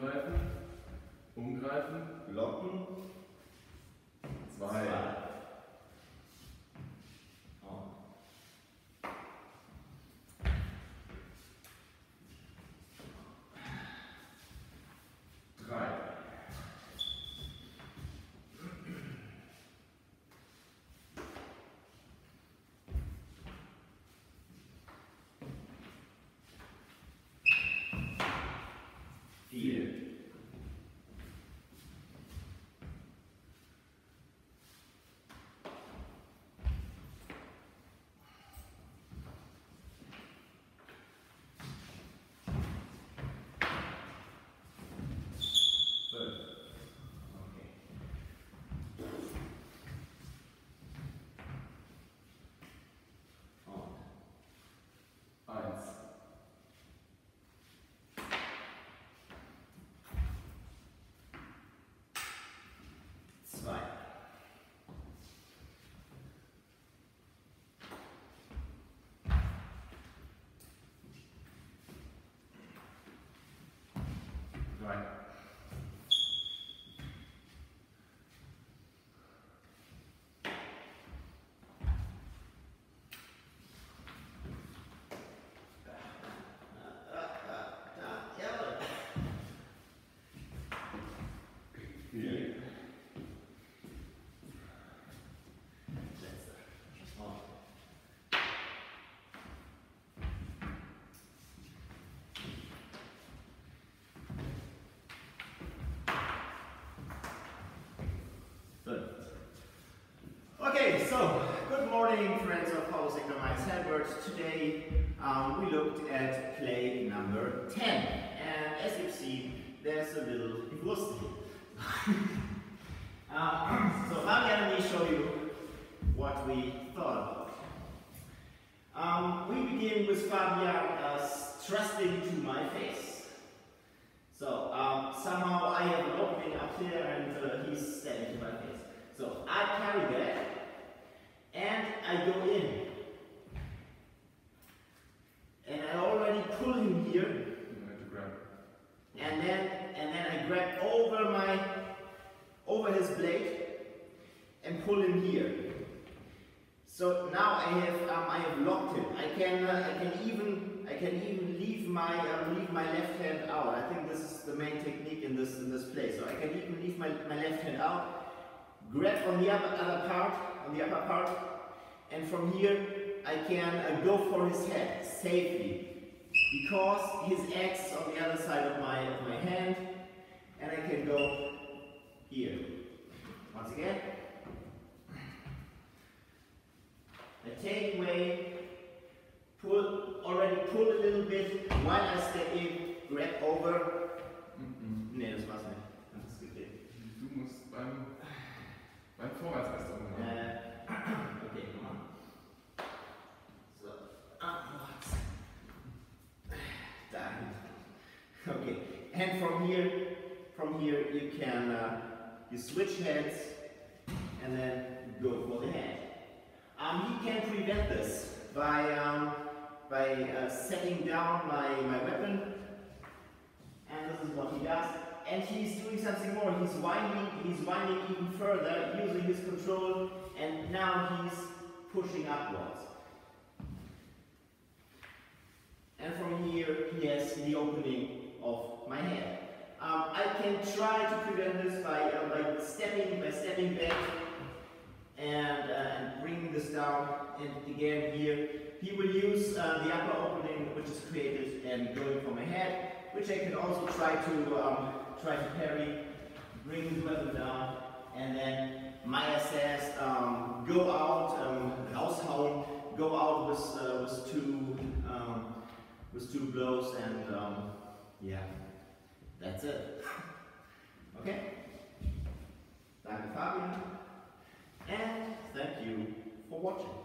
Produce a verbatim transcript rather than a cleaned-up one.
Angreifen, umgreifen, blocken, zwei. zwei. Right. Okay, so good morning, friends of Paulus Hector Mair's Halberd. Today um, we looked at play number ten, and as you've seen, there's a little Wurst here. uh, so Fabian and me show you what we thought about. Um, we begin with Fabian uh, thrusting to my face. So um, somehow I have an opening up here, and uh, he's standing to my face. So I carry that, and I go in, and I already pull him here, and then and then I grab over my over his blade and pull him here. So now I have um, I have locked him. I can uh, I can even I can even leave my uh, leave my left hand out. I think this is the main technique in this in this play. So I can even leave my my left hand out. Grab on the other, other part, on the upper part, and from here I can uh, go for his head safely, because his axe is on the other side of my of my hand, and I can go here. Once again, I take away, pull already pull a little bit while I step in, grab over. Mm-mm. Nee, das war's nicht. Das ist geklärt. Du musst beim Beim Vorwärts erst auch mal. Äh, okay, komm mal. So, abwärts. Dann. Okay, and from here, from here you can uh, you switch heads and then go for the head. Um, he can prevent this by um, by uh, setting down my my weapon, and this is what he does. And he's doing something more. He's winding, he's winding even further, using his control, and now he's pushing upwards. And from here, he has the opening of my head. Um, I can try to prevent this by, uh, by stepping, by stepping back and, uh, and bringing this down. And again here, he will use uh, the upper opening which is created and going for my head, which I can also try to um, try to parry, bring his weapon down, and then Mair says, um, go out, um, raushauen, go out with, uh, with two um, with two blows, and um, yeah, that's it. Okay? Danke Fabian, and thank you for watching.